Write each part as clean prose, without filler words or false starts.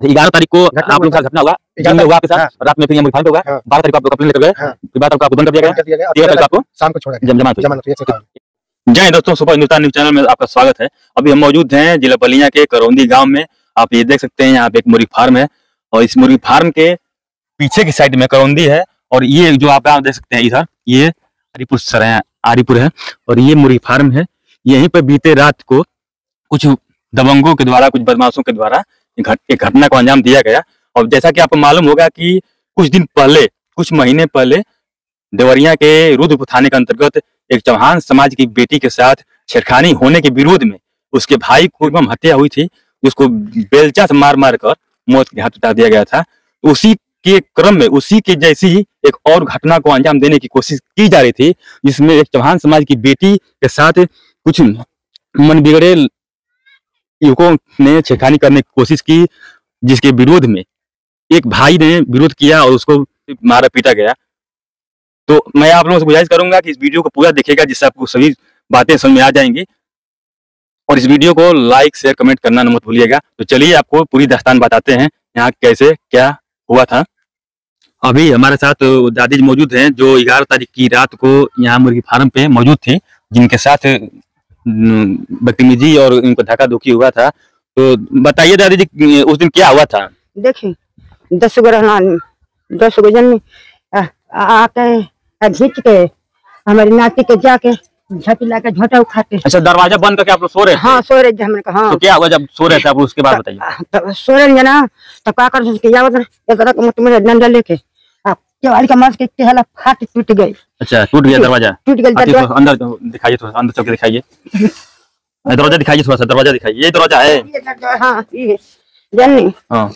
11 तारीख को आप लोग का घटना हुआ, दिन में हुआ आपके साथ, रात में फिर मुरीफार्म पे हुआ। 12 तारीख को आप लोग अपने लेकर गए, फिर 12 तारीख को आपको बंद कर दिया गया, 13 तारीख को आपको शाम को छोड़ा जमानत हुई। जय दोस्तों, सुपर हिंदुस्तान न्यूज चैनल में आपका स्वागत है। अभी हम मौजूद हैं जिला बलिया के करौंदी गांव में। आप ये देख सकते हैं, यहाँ पे एक मुर्गी फार्म है और इस मुर्गी फार्म के पीछे की साइड में करौंदी है। और ये जो आप देख सकते हैं इधर, ये आरीपुर है और ये मुर्गी फार्म है। यहीं पर बीते रात को कुछ दबंगों के द्वारा, कुछ बदमाशों के द्वारा एक घटना को अंजाम दिया गया। और जैसा कि आपको मालूम होगा कि कुछ दिन पहले, कुछ महीने पहले देवरिया के रुद्रपुर थाने के अंतर्गत एक चौहान समाज की बेटी के साथ छेड़खानी होने के विरोध में उसके भाई को हत्या हुई थी, उसको बेलचा से मार मार कर मौत के घाट उतार दिया गया था। उसी के क्रम में, उसी के जैसी ही एक और घटना को अंजाम देने की कोशिश की जा रही थी, जिसमें एक चौहान समाज की बेटी के साथ कुछ मन बिगड़े युवकों ने छेड़खानी करने की कोशिश की, जिसके विरोध में एक भाई ने विरोध किया और उसको मारा पीटा गया। तो मैं आप लोगों से गुजारिश करूंगा कि इस वीडियो को पूरा देखिएगा, जिससे आपको सभी बातें समझ में आ जाएंगी। और इस वीडियो को लाइक शेयर कमेंट करना न मत भूलिएगा। तो चलिए आपको पूरी दास्तान बताते हैं, यहाँ कैसे क्या हुआ था। अभी हमारे साथ दादी जी मौजूद हैं, जो 11 तारीख की रात को यहाँ मुर्गी फार्म पे मौजूद थे, जिनके साथ बदतमीजी और इनको धक्का धुकी हुआ था। तो बताइए दादी जी, उस दिन क्या हुआ था? देखिए 10 गो जन आके घींच के हमारी नाती के जाके झटी लाके झोटा उखाते। अच्छा, दरवाजा बंद करके आप लोग सो रहे थे? हाँ, सो रहे थे हमने कहा। हाँ। तो क्या हुआ जब सो रहे थे आप? उसके बाद बताइए। सो रहे ना तो क्या कर डंडा लेके केवाड़ी का मांस के हला फाट टूट गई। अच्छा, टूट गया दरवाजा? टूट गया। अंदर दिखाइए, थोड़ा अंदर चल के दिखाइए, दरवाजा दिखाइए, थोड़ा सा दरवाजा दिखाइए। ये दरवाजा है? हाँ, ये जानी।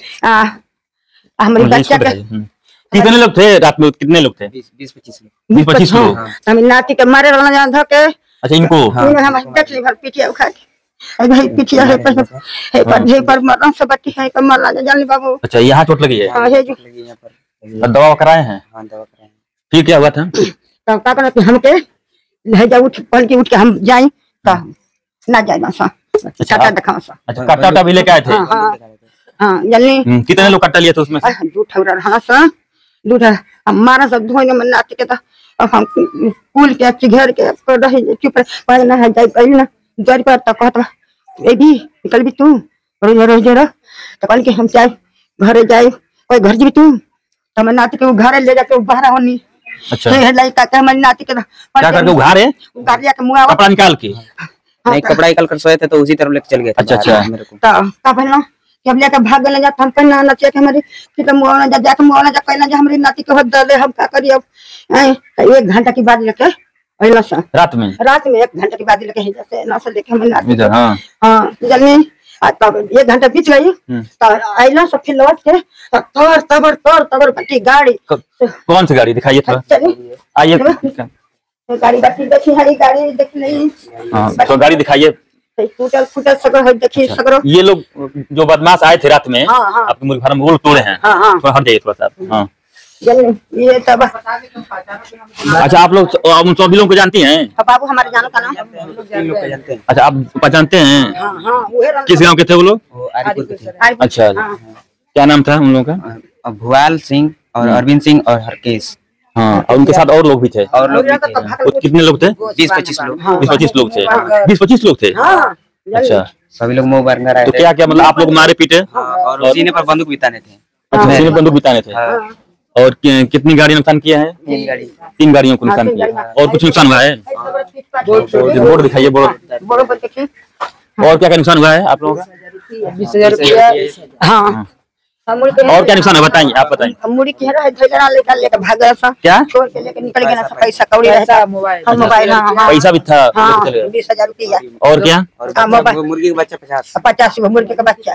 हमारी बच्चा का कितने लोग थे रात में? कितने लोग थे? 20-25 लोग। हमारी नाती के मारे वाला जान धके। अच्छा, इनको हम देख ली भर पीछे उखा के भाई पीछे है पर मरम से बच्ची है पर मर जान ली बाबू। अच्छा, यहाँ चोट लगी है? हां, ये जो यहाँ पर दवा कराए हैं? हां, दवा कराए हैं। फिर क्या हुआ था? तो का करना कि हमके ले जा उठ पल के उठ के हम जाई तो ना जाए ना सा काटा दिखाओ सा। अच्छा, काटा भी लेके आए थे? हां, जल्दी। कितने लोग काटा लिए थे उसमें से? दूध ठौरा हां सा दूध हमारा सब धोने में नाती के तो हम कुल के अच्छी घर के रही चुप पहले है जाई पहले ना द्वार पर तो कहत ए भी निकल भी तू रोज रह तो कल के हम चाहे घरे जाए कोई घर जी तू तो मैं नाती के घरे ले जाके बाहर होनी। अच्छा, ये लाइक का मैं नाती के क्या करके उघार है? उघार लिया के मुंह कपड़ा निकाल के? नहीं, कपड़ा निकाल कर सोए थे तो उसी तरफ लेके चल गए। अच्छा, मेरे को तो का पहला जब लेके भाग गए जा हम पहना ना चाहिए हमारी कि मुआवना जा जाके मुआवना जा पहना जा हमारी नाती के हद दे हम का करिए अब 1 घंटा की बाद लेके अइला सा रात में 1 घंटा की बाद लेके जैसे ना से लेके हमारी नाती। हां जल्दी तब 1 घंटा बीत गई तो अइला सब फिर लौट के तबर बटी गाड़ी। कौन सी गाड़ी दिखाइए थोड़ा, आइए गाड़ी देखी है, गाड़ी देख नहीं। हां, तो गाड़ी दिखाइए। फुटल सगर है, देखिए सगर। ये लोग जो बदमाश आए थे रात में आपके मुर्गी फार्म वो तोड़े हैं? थोड़ा हट जाइए थोड़ा सा। हाँ, ये तब अच्छा, आप लोग उन सभी लोगों को जानती हैं? बाबू हमारे जानो का नाम। अच्छा, आप पहचानते हैं? किस गांव के थे वो लोग? अच्छा, क्या नाम था उन लोगों का? भुआल सिंह और अरविंद सिंह और हरकेश। हाँ, और उनके साथ और लोग भी थे? और लोग भी थे। कितने लोग थे? 20-25 लोग। 20-25 लोग थे? 20-25 लोग थे? अच्छा, सभी लोग मुंह भर कर। तो क्या क्या मतलब आप लोग मारे पीटे? और उसी ने पर बंदूक बिताने थे। अच्छा, उसी ने बंदूक बिताने थे। और कितनी गाड़ी नुकसान किया है? 3 गाड़ियों को नुकसान किया। और कुछ नुकसान हुआ है? बोर्ड दिखाइए, बोर्ड। और क्या क्या नुकसान हुआ है आप लोगों का? 20,000 रुपया। हाँ, और क्या नुकसान है बताइए, आप बताइए। मुड़ी की लेकर भाग गया था, क्या छोड़ के लेके निकल गया था। पैसा कौड़ी रहता, मोबाइल पैसा भी था? 20,000 रुपया। और क्या? मुर्गी का बच्चा 50 मुर्गी का बच्चा।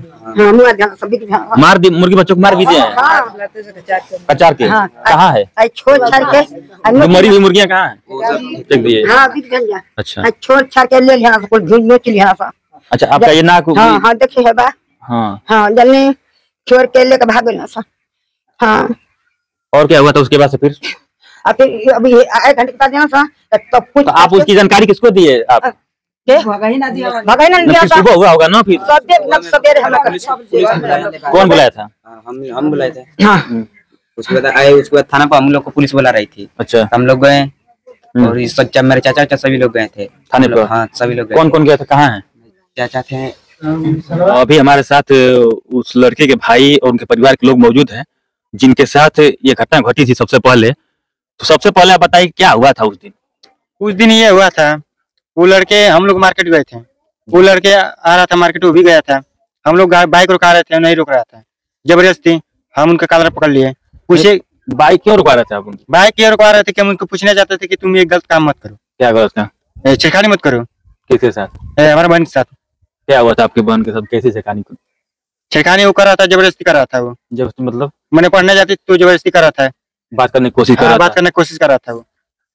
मार दी मुर्गी बच्चों को, मार भी दिए? कचार के कहाँ है? छोड़ छाड़ के मरी हुई मुर्गियाँ कहाँ है? अच्छा, छोड़ छाड़ के ले लिया था। अच्छा, आपका ये नाक? हाँ, देखिए है बा। हाँ, जल्दी छोड़ के लेकर भाग गया था। हाँ, और क्या हुआ था उसके बाद से फिर? अभी 1 घंटे के बाद जाना था तो आप उसकी जानकारी किसको दिए? आप भगाई ना दिया फिर था। सुबह हुआ होगा ना फिर? सवेरे कौन बुलाया था? हम बुलाए थे। हाँ। उसके बाद आए, उसके बाद थाना पर हम लोग को पुलिस बुला रही थी। अच्छा, हम लोग गए और इस सच्चा मेरे चाचा सभी लोग गए थे थाने पर? हाँ, सभी लोग गए। कौन कौन गया था, कहाँ है? चाचा थे। अभी हमारे साथ उस लड़के के भाई और उनके परिवार के लोग मौजूद हैं जिनके साथ ये घटना घटी थी सबसे पहले। तो सबसे पहले आप बताइए क्या हुआ था उस दिन? उस दिन ये हुआ था, वो लड़के, हम लोग मार्केट गए थे, वो लड़के आ रहा था मार्केट, वो भी गया था। हम लोग बाइक रुका रहे थे, नहीं रुक रहा था, जबरदस्ती हम उनका कॉलर पकड़ लिए। पूछे बाइक क्यों रुकवा रहे थे आप उनकी? बाइक क्यों रुकवा रहे थे कि हम उनको पूछना चाहते थे कि तुम ये गलत काम मत करो। क्या गलत काम? छेड़खानी मत करो। किसके साथ? हमारे बहन के साथ। क्या हुआ था आपके बहन के साथ? कैसे छेड़खानी को? छेड़खानी वो कर रहा था, जबरदस्ती कर रहा था वो। जब मतलब मैंने पढ़ने जाती तो जबरदस्ती कर रहा था, बात करने की कोशिश कर रहा बात था? करने की कोशिश कर रहा था वो।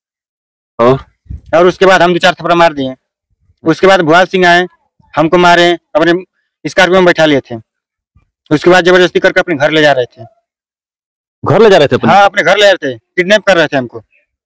और और उसके बाद हम 2-4 थप्पड़ मार दिए। उसके बाद भुआल सिंह आए, हमको मारे, अपने स्कॉर्पियो में बैठा लिए थे। उसके बाद जबरदस्ती करके अपने घर ले जा रहे थे। घर ले जा रहे थे अपने? हाँ, अपने घर ले जा रहे थे, किडनैप कर रहे थे हमको।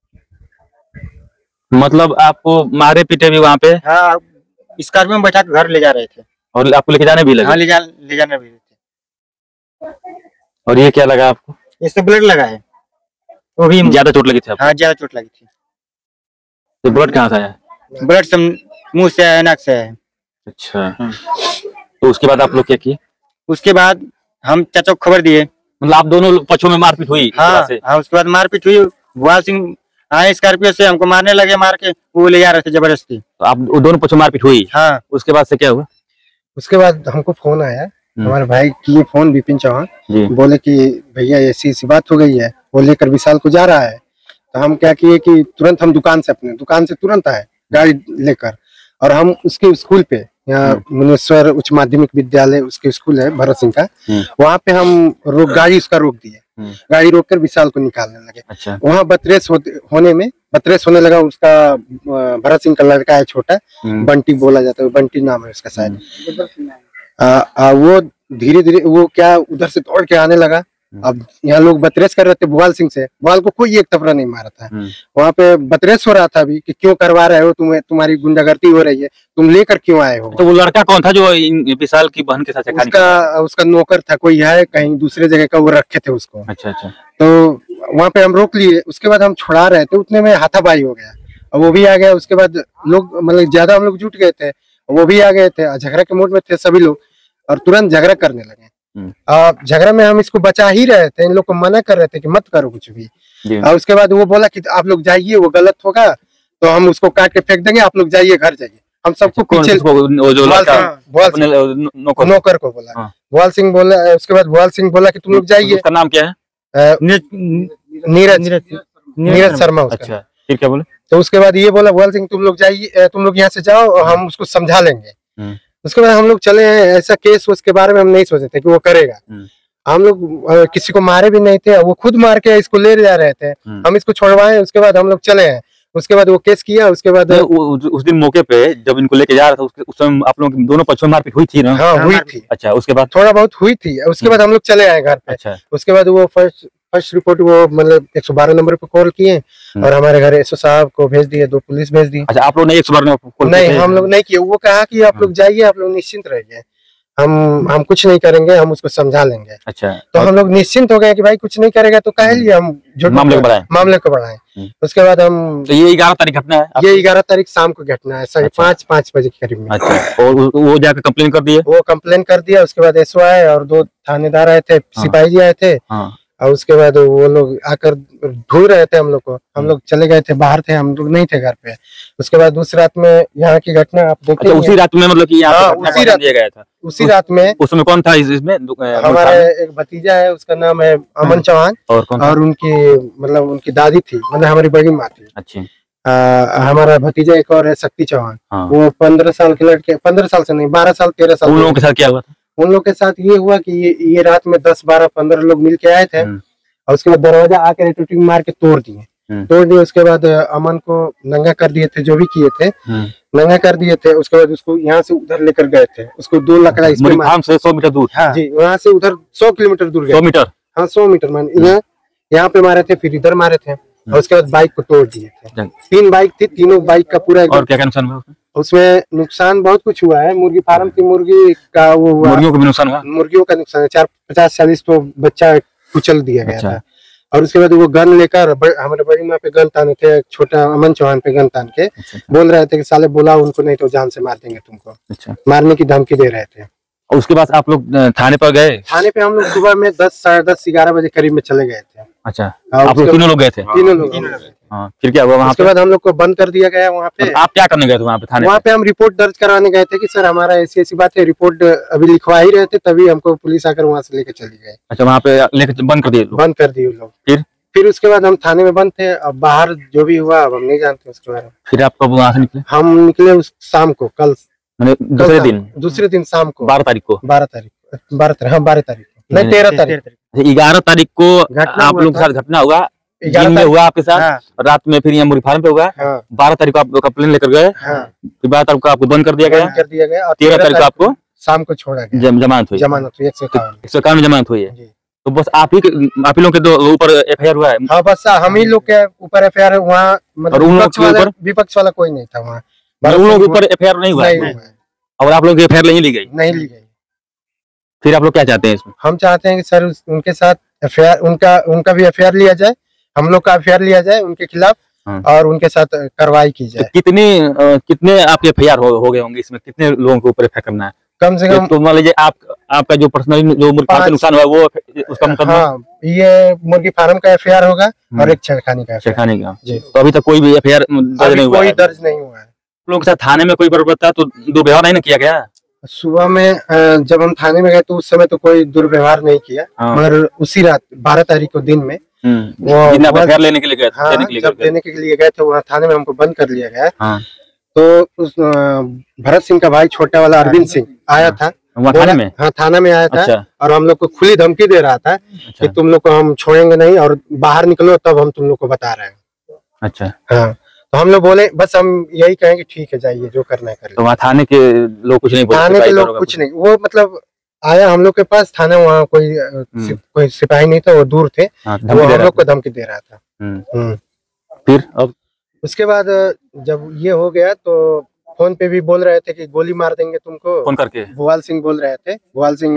मतलब आपको मारे पीटे भी वहाँ पे? हाँ, स्कॉर्पियो में बैठा के घर ले जा रहे थे। और आपको लेके जाने भी लगे? हाँ, ले जाने भी थे। और ये क्या लगा आपको? इससे ब्लड लगा है, वो भी ज्यादा चोट लगी थी आपको? हाँ, ज्यादा चोट लगी थी। तो ब्लड कहाँ से आया? ब्लड से मुंह से आया, नाक से आया। अच्छा, तो उसके बाद आप लोग क्या किए? उसके बाद हम चाचा को खबर दिए। मतलब आप दोनों पक्षों में मारपीट हुई? हाँ, हाँ, उसके बाद मारपीट हुई। भुआल सिंह आए स्कॉर्पियो से, हमको मारने लगे, मार के वो ले जा रहे थे जबरदस्ती। तो आप दोनों पक्षों में मारपीट हुई? हाँ। उसके बाद से क्या हुआ? उसके बाद हमको फोन आया, हमारे भाई की फोन, विपिन चौहान, बोले कि भैया ऐसी बात हो गई है, वो लेकर विशाल को जा रहा है। तो हम क्या किए कि तुरंत हम अपने दुकान से तुरंत आए गाड़ी लेकर, और हम उसके स्कूल पे, यहाँ मुनेश्वर उच्च माध्यमिक विद्यालय उसके स्कूल है भरत सिंह का, वहाँ पे हम गाड़ी उसका रोक दिए। गाड़ी रोककर विशाल को निकालने लगे। अच्छा। वहाँ बतरेस होने लगा। उसका भरत सिंह का लड़का है छोटा, बंटी बोला जाता है, बंटी नाम है उसका शायद। वो धीरे धीरे वो क्या उधर से दौड़ के आने लगा। अब यहाँ लोग बतरेस कर रहे थे भुआल सिंह से, भुआल को कोई एक थप्पड़ नहीं मारा था। वहाँ पे बतरेस हो रहा था अभी कि क्यों करवा रहे हो, तुम्हारी गुंडागर्दी हो रही है, तुम लेकर क्यों आए हो। तो वो लड़का कौन था जो विशाल की बहन के साथ? उसका नौकर था, कोई है कहीं दूसरे जगह का, वो रखे थे उसको। अच्छा अच्छा। तो वहाँ पे हम रोक लिए। उसके बाद हम छुड़ा रहे थे, उतने में हाथापाई हो गया और वो भी आ गया। उसके बाद लोग मतलब ज्यादा हम लोग जुट गए थे, वो भी आ गए थे, झगड़ा के मूड में थे सभी लोग, और तुरंत झगड़ा करने लगे। झगड़ा में हम इसको बचा ही रहे थे, इन लोग को मना कर रहे थे कि मत करो कुछ भी। और उसके बाद वो बोला कि आप लोग जाइए, वो गलत होगा तो हम उसको काट के फेंक देंगे, आप लोग जाइए घर जाइए। हम सबको पीछे नौकर को बोला, भुआल सिंह बोला। उसके बाद भुआल सिंह बोला कि तुम लोग जाइए। उसका नाम क्या है? नीरज शर्मा उसका। अच्छा, फिर क्या बोले? तो उसके बाद ये बोला भुआल सिंह तुम लोग जाइए, तुम लोग यहाँ से जाओ और हम उसको समझा लेंगे। उसके बाद हम लोग चले। ऐसा केस उसके बारे में हम नहीं सोचे थे कि वो करेगा। हम लोग किसी को मारे भी नहीं थे, वो खुद मार के इसको ले जा रहे थे, हम इसको छोड़वाए। उसके बाद हम लोग चले हैं। उसके बाद वो केस किया। उसके बाद उस दिन मौके पे जब इनको लेके जा रहा था, उस समय आप लोग दोनों पक्षों में मारपीट हुई थी ना? हाँ, हुई थी। अच्छा, उसके बाद थोड़ा बहुत हुई थी। उसके बाद हम लोग चले आए घर पे। अच्छा। उसके बाद वो फर्स्ट रिपोर्ट वो मतलब 112 नंबर पे कॉल किए और हमारे घर एसओ साहब को भेज दिए, 2 पुलिस भेज दी। अच्छा, आप लोग ने 112 नंबर कॉल? नहीं, हम लोग नहीं किए। वो कहा कि आप लोग जाइए, आप लोग निश्चिंत रहिए, हम कुछ नहीं करेंगे, हम उसको समझा लेंगे। अच्छा। तो हम लोग निश्चिंत हो गए कि भाई कुछ नहीं करेगा तो कह लिए हम मामले को बढ़ाएं। उसके बाद हम, तो ये 11 तारीख घटना है? ये 11 तारीख शाम को घटना है, 5:30 बजे के करीब में। अच्छा। और वो जाकर कंप्लेन कर दिए? वो कंप्लेन कर दिया। उसके बाद एसओ आए और 2 थानेदार आए थे, सिपाही जी आए थे। और उसके बाद वो लोग आकर ढूंढ रहे थे हम लोग को। हम लोग चले गए थे, बाहर थे, हम लोग नहीं थे घर पे। उसके बाद दूसरी रात में यहाँ की घटना आप देखें। अच्छा, उसी रात में मतलब कि यहाँ उसी रात दिया गया था? उसी रात में। उसमें कौन था इसमें? हमारे एक भतीजा है, उसका नाम है अमन चौहान, और उनकी मतलब उनकी दादी थी, मतलब हमारी बड़ी माँ थी। अच्छा। हमारा भतीजा एक और है, शक्ति चौहान। वो 15 साल के लड़के, 15 साल से नहीं, 12 साल 13 साल। उन लोगों के साथ क्या हुआ था? उन लोग के साथ ये हुआ कि ये रात में 10, 12, 15 लोग मिल के आए थे और उसके बाद दरवाजा आकर टूटी मार के तोड़ दिए। उसके बाद अमन को नंगा कर दिए थे, जो भी किए थे नंगा कर दिए थे। उसके बाद उसको यहाँ से उधर लेकर गए थे, उसको 2 लकड़ा इसमें से 100 मीटर दूर। हाँ जी, वहाँ से उधर 100 किलोमीटर दूर गए। 100 मीटर? हाँ, 100 मीटर मान। यहाँ पे मारे थे, फिर इधर मारे थे और उसके बाद बाइक को तोड़ दिए थे। 3 बाइक थी, तीनों बाइक का पूरा। और क्या नुकसान हुआ? उसमें नुकसान बहुत कुछ हुआ है। मुर्गी फार्म की मुर्गी का वो हुआ, मुर्गियों को भी नुकसान हुआ? मुर्गियों का नुकसान 50-40 तो बच्चा कुचल दिया गया अच्छा। था। और उसके बाद वो गन लेकर हमारे बड़ी माँ पे गन ताने थे, छोटा अमन चौहान पे गन तान के बोल रहे थे कि साले बोला उनको नहीं तो जान से मार देंगे तुमको। अच्छा। मारने की धमकी दे रहे थे। और उसके बाद आप लोग थाने पर गए? थाने पे हम लोग सुबह में 10, साढ़े 10, 11 बजे करीब में चले गए थे। अच्छा, और आप लोग तीनों लोग गए थे? तीनों लोग। हाँ, फिर क्या हुआ वहाँ उसके पे? बाद हम लोग को बंद कर दिया गया वहाँ पे। आप क्या करने गए थे वहाँ पे थाने? वहाँ पे हम रिपोर्ट दर्ज कराने गए थे कि सर हमारा ऐसी बात है। रिपोर्ट अभी लिखवा ही रहे थे तभी हमको पुलिस आकर वहाँ से लेके चली गई। अच्छा, वहाँ पे लेकर बंद कर दिए लोग? बंद कर दिए लोग। फिर उसके बाद हम थाने में बंद थे। अब बाहर जो भी हुआ अब हम नहीं जानते उसके बारे में। फिर आप कब वहाँ से निकले? हम निकले उस शाम को, कल मैंने दूसरे दिन शाम को 12 तारीख को। 12 तारीख नहीं 13 तारीख 11 तारीख को घटना आप हुआ लोग के था। साथ घटना हुआ, 11 दिन में हुआ आपके साथ। हाँ। और रात में फिर यहाँ मुर्गी फार्म पे हुआ। हाँ। 12 तारीख को आप लोग का प्लेन लेकर गए। हाँ। फिर 12 तारीख को आपको बंद कर दिया गया। बंद कर दिया गया। और 13 तारीख को आपको शाम को छोड़ा गया। जमानत हुई। जमानत हुई 151 151 में जमानत हुई है। जी। तो बस आप ही लोग के दो ऊपर FIR हुआ है? हाँ, बस हम ही लोग के ऊपर FIR वहाँ और मतलब उन लोग के ऊपर? विपक्ष वाला कोई नहीं था वहाँ। उन लोगों के ऊपर FIR नहीं हुआ है? नहीं हुआ है। और आप लोग की FIR नहीं ली गई? नहीं ली गई। फिर आप लोग क्या चाहते हैं इसमें? हम चाहते हैं कि सर उनके साथ FIR उनका भी FIR लिया जाए, हम लोग का FIR लिया जाए उनके खिलाफ। हाँ। और उनके साथ कार्रवाई की जाए। तो कितने आपके FIR हो गए होंगे इसमें? कितने लोगों के ऊपर FIR करना है? कम से कम तो मान लीजिए आपका जो पर्सनली जो मुर्गी फार्म का नुकसान हुआ वो उसका मुकदमा? हाँ, ये मुर्गी फार्म का FIR होगा और एक छेड़खानी का FIR। छेड़खानी का? जी। तो अभी तक कोई भी FIR दर्ज नहीं हुआ कोई है? दर्ज नहीं हुआ है। लोगों के साथ थाने में कोई बर्बरता तो दुर्व्यवहार नहीं ना किया गया? सुबह में जब हम थाने में गए तो उस समय तो कोई दुर्व्यवहार नहीं किया। हाँ। मगर उसी रात 12 तारीख को दिन में जितना FIR लेने के लिए गए थे? हाँ, जब देने के लिए गए थे वहाँ थाने में हमको बंद कर लिया गया। हाँ। तो उस भरत सिंह का भाई छोटा वाला अरविंद सिंह आया था वहाँ थाने में? हाँ, थाना में आया था। अच्छा। और हम लोग को खुली धमकी दे रहा था कि तुम लोग को हम छोड़ेंगे नहीं और बाहर निकलो तब हम तुम लोग को बता रहे हैं। अच्छा। हाँ, तो हम लोग बोले बस हम यही कहेंगे ठीक है जाइए जो करना है कर। तो वहाँ थाने के लोग कुछ नहीं बोले? थाने के लोग कुछ नहीं, वो मतलब आया हम लोग के पास थाना, वहाँ कोई सिपाही नहीं था, वो दूर थे। वो हम लोग को धमकी दे रहा था। फिर अब उसके बाद जब ये हो गया तो फोन पे भी बोल रहे थे कि गोली मार देंगे तुमको। फोन करके भोवाल सिंह बोल रहे थे। भोवाल सिंह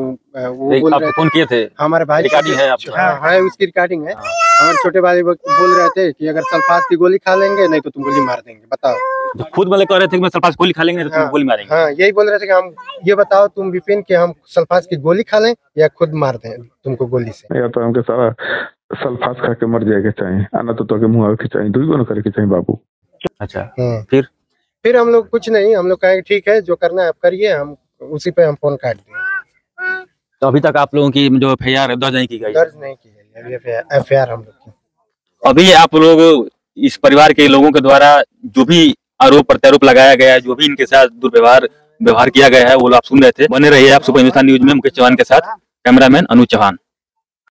वो बोल रहे थे। फोन किए थे? हमारे भाई रिकॉर्डिंग है आपका? हाँ, उसकी रिकॉर्डिंग है। हमारे छोटे भाई बोल रहे थे कि अगर सल्फास की गोली खा लेंगे नहीं तो तुम गोली मार देंगे, बताओ। तो खुद वाले कह रहे थे कि मैं सल्फास गोली खा लेंगे तो तुम गोली मारेंगे? हाँ, यही बोल रहे थे कि हम ये बताओ तुम विपिन कि हम सल्फास की गोली खा लें या खुद मार दें तुमको गोली से। या तो हमके सारा सल्फास खा के मर जाएगा चाहिए, आना तो के मुँह के चाहिए, दुई को करे के चाहिए बाबू। अच्छा। फिर हम लोग कुछ नहीं, हम लोग कहेंगे ठीक है जो करना है आप करिए, हम उसी पे हम फोन काट दिए। तो अभी तक आप लोगों की जो FIR दर्ज नहीं की गई? दर्ज नहीं की गई अभी FIR हम लोग की। अभी आप लोग इस परिवार के लोगों के द्वारा जो भी आरोप प्रत्यारोप लगाया गया है, जो भी इनके साथ व्यवहार किया गया है वो आप सुन रहे थे। बने रहिए आप सुपर हिंदुस्तान न्यूज में मुकेश चौहान के साथ। कैमरामैन अनुज चौहान।